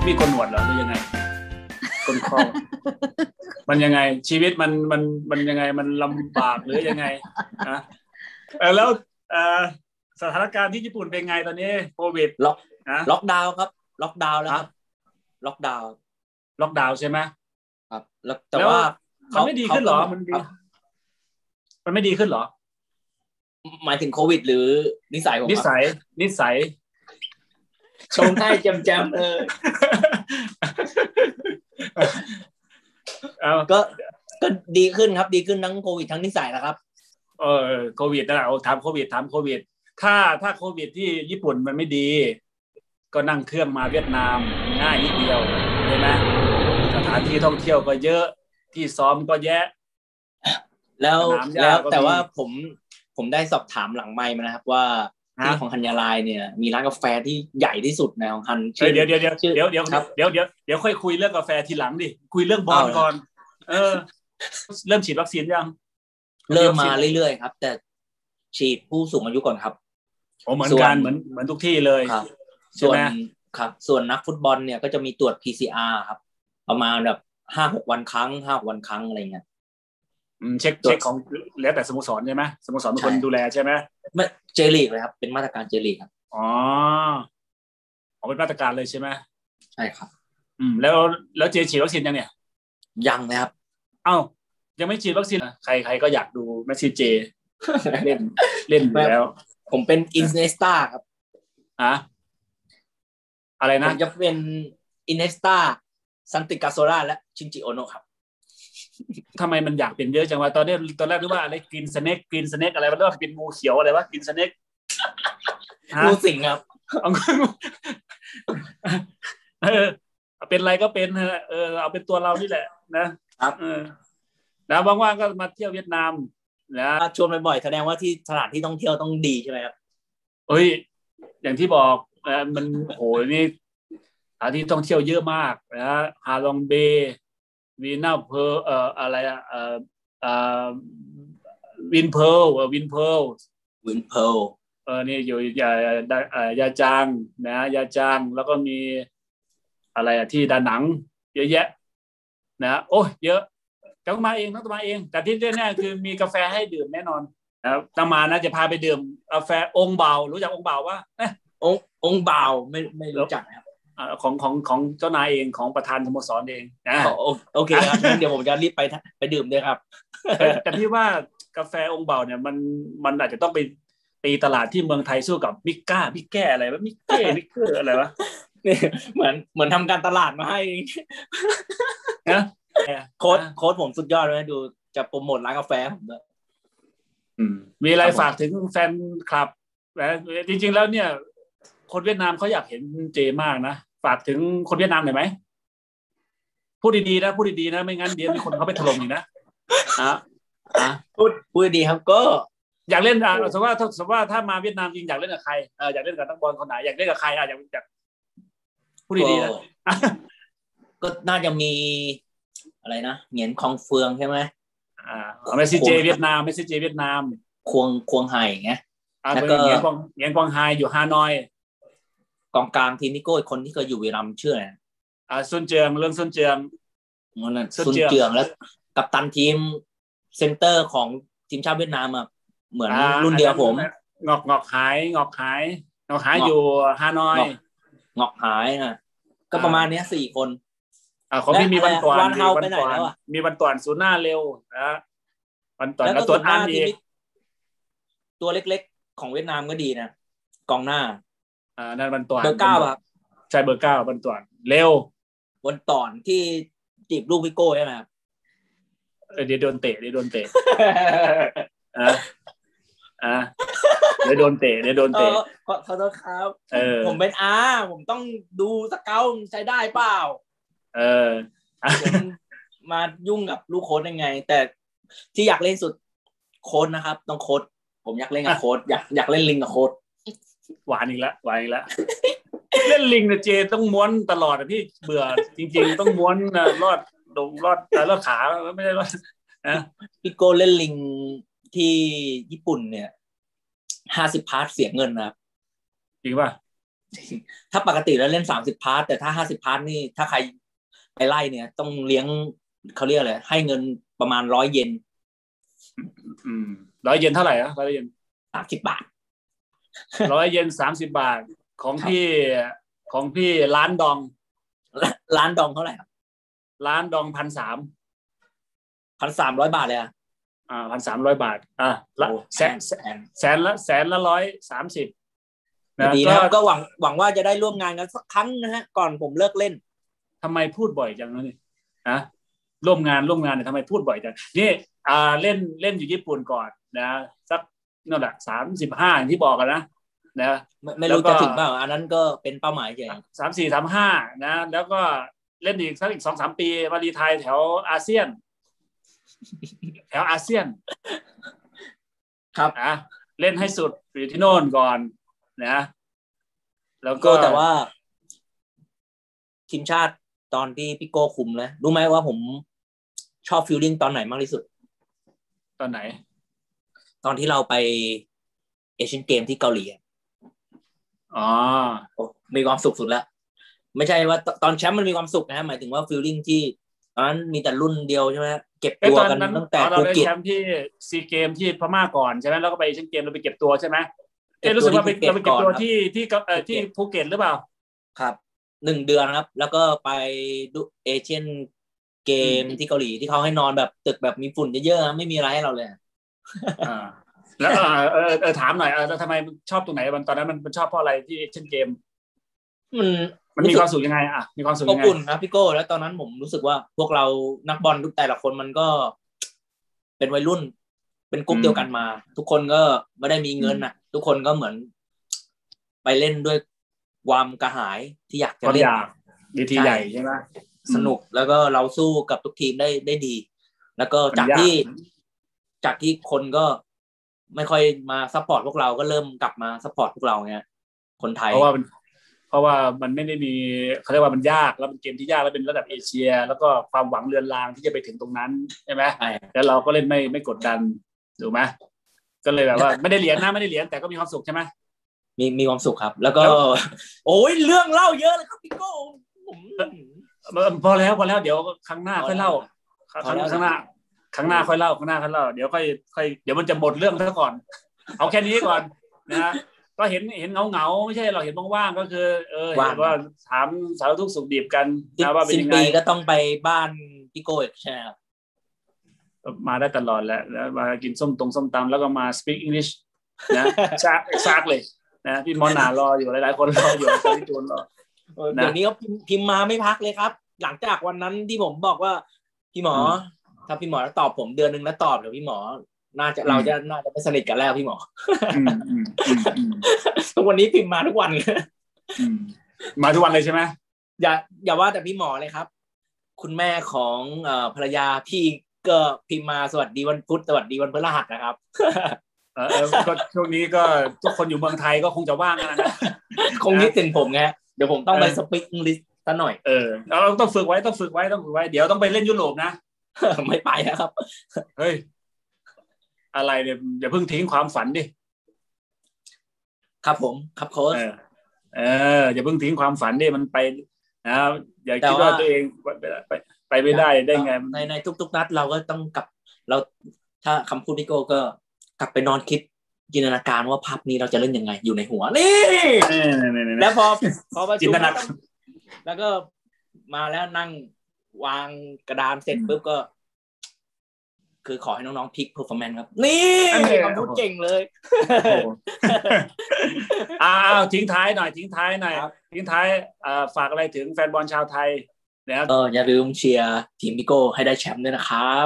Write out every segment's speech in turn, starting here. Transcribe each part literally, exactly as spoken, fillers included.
มีโกนหนวดเหรอหรือยังไงโกนคอมันยังไงชีวิตมันมันมันยังไงมันลำบากหรือยังไงนะเออแล้วเอ่อสถานการณ์ที่ญี่ปุ่นเป็นไงตอนนี้โควิดล็อกล็อกดาวน์ครับล็อกดาวน์แล้วครับล็อกดาวน์ล็อกดาวน์ใช่ไหมครับแล้วแต่ว่ามันไม่ดีขึ้นเหรอมันดีมันไม่ดีขึ้นเหรอหมายถึงโควิดหรือนิสัยผมนิสัยนิสัยชงให้แจมๆเลยก็ก็ดีขึ้นครับดีขึ้นทั้งโควิดทั้งนิสัยนะครับเออโควิดนะเอาถามโควิดถามโควิดถ้าถ้าโควิดที่ญี่ปุ่นมันไม่ดีก็นั่งเครื่องมาเวียดนามง่ายนิดเดียวใช่ไหมสถานที่ท่องเที่ยวก็เยอะที่ซ้อมก็แยะแล้วแล้วแต่ว่าผมผมได้สอบถามหลังไมค์มานะครับว่าที่ของฮันยาไลเนี่ยมีร้านกาแฟที่ใหญ่ที่สุดในของฮันเดี๋ยวเดี๋ยวเดี๋ยวเดี๋ยวเดี๋ยวเดี๋ยวเดี๋ยวเดี๋ยวค่อยคุยเรื่องกาแฟทีหลังดิคุยเรื่องบอลก่อนเออเริ่มฉีดวัคซีนยังเริ่มมาเรื่อยๆครับแต่ฉีดผู้สูงอายุก่อนครับโอ้เหมือนกันเหมือนเหมือนทุกที่เลยครับส่วนครับส่วนนักฟุตบอลเนี่ยก็จะมีตรวจ พี ซี อาร์ ครับประมาณแบบ ห้าหก วันครั้งห้าวันครั้งอะไรเงี้ยอืมเช็คเช็คของแล้วแต่สโมสรใช่ไหมสโมสรเป็นคนดูแลใช่ไหมไม่เจลีกเลยครับเป็นมาตรการเจลีกครับอ๋ออ๋อเป็นมาตรการเลยใช่ไหมใช่ครับอืมแล้วแล้วเจฉีดวัคซีนยังเนี่ยยังนะครับเอ้ายังไม่ฉีดวัคซีนใครใครก็อยากดูแมสซี่เจเล่นเล่นอยู่แล้วผมเป็นอินเนสตาครับอะอะไรนะผมจะเป็นอินเนสตาซันติกาโซล่าและชินจิโอโนะครับทำไมมันอยากเป็นเยอะจังวะตอนนี้ตอนแรกนึกว่าอะไรกินสเน็กกินสเน็กอะไรมันเรียกว่าเป็นงูเขียวอะไรวะกินสเน็กงูสิงครับเออเป็นอะไรก็เป็นเออเอาเป็นตัวเรานี่แหละนะครับเออแล้วว่างๆก็มาเที่ยวเวียดนามนะชวนบ่อยๆแสดงว่าที่สถานที่ท่องเที่ยวต้องดีใช่ไหมครับเอ้ยอย่างที่บอกมันโหนี่สถานที่ท่องเที่ยวเยอะมากนะฮาลองเบย์วีน่าเพอเอ่ออะไรอ่ะเอ่อเอ่อวินเพลวินเพลวินเพลเออนี่อยู่ยายาจางนะยาจางแล้วก็มีอะไรอ่ะที่ดานังเยอะแยะนะโอ้เยอะต้องมาเองต้องมาเองแต่ที่แน่ๆคือมีกาแฟให้ดื่มแน่นอนนะครับต้องมานะจะพาไปดื่มกาแฟองค์เบารู้จักองค์เบาปะองค์องค์เบาไม่ไม่รู้จักครับของของของเจ้านายเองของประธานสโมสรเองนะโอเคครับงั้นเดี๋ยวผมจะรีบไปไปดื่มด้วยครับแต่พี่ว่ากาแฟองค์เบาเนี่ยมันมันอาจจะต้องไปตีตลาดที่เมืองไทยสู้กับมิก้ามิแก้อะไรวะมิเก้มิเกอร์อะไรวะเหมือนเหมือนทำการตลาดมาให้นะโค้ดโค้ดผมสุดยอดเลยดูจะโปรโมทร้านกาแฟผมด้วยมีอะไรฝากถึงแฟนคลับนะจริงๆแล้วเนี่ยคนเวียดนามเขาอยากเห็นเจมากนะฝากถึงคนเวียดนามหน่อยไหมพูดดีๆนะพูดดีๆนะไม่งั้นเดี๋ยวมีคนเขาไปถล่มอีกนะอ่ะอ่ะพูดพูดดีครับก็อยากเล่นอ่ะสมมติว่าสมมติว่าถ้ามาเวียดนามจริงอยากเล่นกับใครเอออยากเล่นกับนักบอลคนไหนอยากเล่นกับใครอ่ะอยากอยากพูดดีๆนะก็น่าจะมีอะไรนะเหงียนคองเฟืองใช่ไหมอ่าเมสซี่เจเวียดนามเมสซี่เจเวียดนามควงควงไห่ไงแล้วก็เหงียนกวางเหงียนกวางไฮอยู่ฮานอยกองกลางทีมนิโก้อีกคนที่เคยอยู่วีรัมชื่ออะไรอ่าซุนเจียงเรื่องซุนเจียงนั่นน่ะซุนเจียงแล้วกัปตันทีมเซ็นเตอร์ของทีมชาติเวียดนามอ่ะเหมือนรุ่นเดียวผมงอกงอกหายงอกหายงอกหายอยู่ฮานอยงอกหายนะก็ประมาณนี้สี่คนอ่าเขาไม่มีวันต่อนมีวันต่อนมีวันต่อนศูนย์หน้าเร็วนะวันต่อนแล้วตัวอันอีกตัวเล็กๆของเวียดนามก็ดีนะกองหน้าอ่านั่นวันต่อนเบอร์เก้าครับใช่เบอร์เก้าวันต่อนเร็ววันต่อนที่จีบลูกพี่โก้ใช่ไหมครับเดี๋ยวโดนเตะเดี๋ยวโดนเตะอ่ะอ่ะเดี๋ยวโดนเตะเดี๋ยวโดนเตะขอขอโทษครับผมเป็นอาผมต้องดูสเกลใช้ได้เปล่าเออมายุ่งกับลูกโค้ชยังไงแต่ที่อยากเล่นสุดโค้ชนะครับต้องโค้ชผมอยากเล่นกับโค้ชอยากอยากเล่นลิงกับโค้ชหวานอีกแล้วหวานอีกแล้วเล่นลิงเนี่ยเจต้องม้วนตลอดพี่เบื่อจริงๆต้องม้วนรอดลงรอดแต่รอดขาไม่ได้รอดนะพี่โก้เล่นลิงที่ญี่ปุ่นเนี่ยห้าสิบพาร์ทเสียเงินนะครับจริงป่ะถ้าปกติแล้วเล่นสามสิบพาร์ทแต่ถ้าห้าสิบพาร์ทนี่ถ้าใครไปไล่เนี่ยต้องเลี้ยงเขาเรียกอะไรให้เงินประมาณร้อยเยนอืมร้อยเยนเท่าไหร่อะร้อยเยนสามสิบบาทร้อยเยนสามสิบบาทของพี่ของพี่ล้านดองล้านดองเท่าไหร่ครับล้านดองพันสามพันสามร้อยบาทเลยอ่ะอ่าพันสามร้อยบาทอ่าละแสนแสนละแสนละร้อยสามสิบดีนะครับก็หวังหวังว่าจะได้ร่วมงานกันสักครั้งนะฮะก่อนผมเลิกเล่นทำไมพูดบ่อยจังนี่นะร่วมงานร่วมงานเนี่ยทำไมพูดบ่อยจังนี่อ่าเล่นเล่นอยู่ญี่ปุ่นก่อนนะสักนั่นแหละสามสิบห้าอย่างที่บอกกันนะนะไม่รู้จะถึงเปล่าอันนั้นก็เป็นเป้าหมายใช่สามสี่สามห้านะแล้วก็เล่นอีกสักอีกสองสามปีมารีไทยแถวอาเซียนแถวอาเซียนครับอ่ะเล่นให้สุดอยู่ที่โน่นก่อนนะแล้วก็แต่ว่าทีมชาติตอนที่พี่โก้คุมนะรู้ไหมว่าผมชอบฟีลลิ่งตอนไหนมากที่สุดตอนไหนตอนที่เราไปเอเชียนเกมที่เกาหลีอ๋อมีความสุขสุดแล้วไม่ใช่ว่าตอนแชมป์มันมีความสุขนะหมายถึงว่าฟีลลิ่งที่ตอนนั้นมีแต่รุ่นเดียวใช่ไหมเก็บตัวกันตั้งแต่ภูเก็ตแชมป์ที่ซีเกมที่พม่าก่อนใช่ไหมแล้วก็ไปเอเชียนเกมเราไปเก็บตัวใช่ไหมเอ๊ะรู้สึกว่าไปเราไปเก็บตัวที่ที่เอ่อที่ภูเก็ตหรือเปล่าครับหนึ่งเดือนครับแล้วก็ไปดูเอเชียนเกมที่เกาหลีที่เขาให้นอนแบบตึกแบบมีฝุ่นเยอะๆไม่มีอะไรให้เราเลยอ่าแล้วเออเออถามหน่อยเออแล้วทำไมชอบตรงไหนมันตอนนั้นมันชอบเพราะอะไรที่เอเชียนเกมมันมันมีความสุขยังไงอ่ะมีความสุขยังไงอบอุ่นครับพี่โก้แล้วตอนนั้นผมรู้สึกว่าพวกเรานักบอลทุกแต่ละคนมันก็เป็นวัยรุ่นเป็นกลุ่มเดียวกันมาทุกคนก็ไม่ได้มีเงินอ่ะทุกคนก็เหมือนไปเล่นด้วยความกระหายที่อยากจะเล่นดีทีใหญ่ใช่ไหมสนุกแล้วก็เราสู้กับทุกทีมได้ได้ดีแล้วก็จากที่จากที่คนก็ไม่ค่อยมาซัพพอร์ตพวกเราก็เริ่มกลับมาซัพพอร์ตพวกเราเงี้ยคนไทยเพราะว่าเพราะว่ามันไม่ได้มีเขาเรียกว่ามันยากแล้วเป็นเกมที่ยากแล้วเป็นระดับเอเชียแล้วก็ความหวังเรือนรางที่จะไปถึงตรงนั้นใช่ไหมแล้วเราก็เล่นไม่ไม่กดดันถูกไหมก็เลยแบบว่าไม่ได้เหรียญนะไม่ได้เหรียญแต่ก็มีความสุขใช่ไหมมีมีความสุขครับแล้วก็โอ้ยเรื่องเล่าเยอะเลยครับพี่โก้ผมพอแล้วพอแล้วเดี๋ยวครั้งหน้าค่อยเล่าครั้งข้างหน้าครั้งหน้าค่อยเล่าข้างหน้าค่อยเล่าเดี๋ยวค่อยค่อยเดี๋ยวมันจะหมดเรื่องซะก่อนเอาแค่นี้ก่อนนะก็เห็นเห็นเงาเงาไม่ใช่เราเห็นว่างๆก็คือเออเห็นว่าถามสารทุกข์สุขดิบกันนะว่าเป็นยังไงสิ้นปีก็ต้องไปบ้านพี่โก้อีกใช่ไหมครับมาได้ตลอดแหละแล้วมากินส้มตรงส้มตำแล้วก็มา speak English นะซากซากเลยนะพี่มอนนารออยู่หลายๆคนรออยู่พี่จูนรอเดี๋ยวนี้ก็พิมพ์มาไม่พักเลยครับหลังจากวันนั้นที่ผมบอกว่าพี่หมอถ้าพี่หมอตอบผมเดือนนึงแล้วตอบเดี๋ยวพี่หมอน่าจะเราจะน่าจะไม่สนิทกันแล้วพี่หมอทุกวันนี้พิมพ์มาทุกวันมาทุกวันเลยใช่ไหมอย่าอย่าว่าแต่พี่หมอเลยครับคุณแม่ของภรรยาพี่ก็พิมพ์มาสวัสดีวันพุธสวัสดีวันพฤหัสนะครับเออก็ช่วงนี้ก็ทุกคนอยู่เมืองไทยก็คงจะว่างนะคงคิดถึงผมไงเดี๋ยวผมต้องไปสปีกอังกฤษซะหน่อยเออเราต้องฝึกไว้ต้องฝึกไว้ต้องฝึกไว้เดี๋ยวต้องไปเล่นยุโรปนะไม่ไปครับเฮ้ยอะไรเนี่ยอย่าเพิ่งทิ้งความฝันดิครับผมครับโค้ชเอออย่าเพิ่งทิ้งความฝันดิมันไปนะอย่าคิดว่าตัวเองไปไปไม่ได้ได้ไงในในทุกๆนัดเราก็ต้องกลับเราถ้าคำพูดพี่โก้ก็กลับไปนอนคิดจินตนาการว่าภาพนี้เราจะเล่นยังไงอยู่ในหัวนี่แล้วพอพอประชุมแล้วก็มาแล้วนั่งวางกระดานเสร็จปุ๊บก็คือขอให้น้องๆพิกเพอร์ฟอร์แมนซ์ครับนี่คำพูดเก่งเลยอ้าวทิ้งท้ายหน่อยทิ้งท้ายหน่อยทิ้งท้ายฝากอะไรถึงแฟนบอลชาวไทยนะครับก็อย่าลืมเชียร์ทีมพี่โก้ให้ได้แชมป์ด้วยนะครับ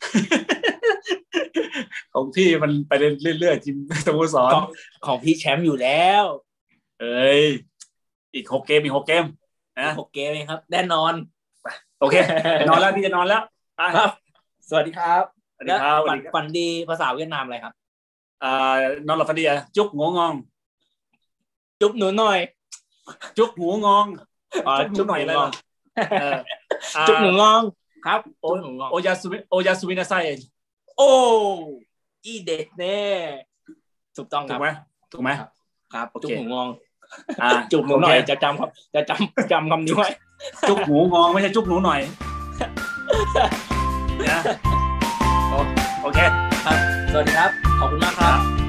ของพี่มันไปเรื่อยๆทีมสโมสรของพี่แชมป์อยู่แล้วเอ้ยอีกหกเกมอีกหกเกมนะหกเกมเองครับแน่นอนโอเคนอนแล้วพี่จะนอนแล้วครับสวัสดีครับสวัสดีครับฝันดีภาษาเวียดนามอะไรครับอ่านอนหลับฝันดีอ่ะจุกหัวงองจุกหนูหน่อยจุกหัวงองอ๋อจุกหน่อยอะไรจุกหนูงองครับโอโอยาสุโอยาสุวินาไซโอ้อีเด็ดแน่ถูกต้องครับถูกไหมถูกไหมครับจุกหนูงองอ่าจุกหนูหน่อยจะจำครับจะจำจำคำนี้ไว้จุกหมูงองไม่ใช่จุกหนูหน่อยนะโอเคครับสวัสดีครับขอบคุณมากครับ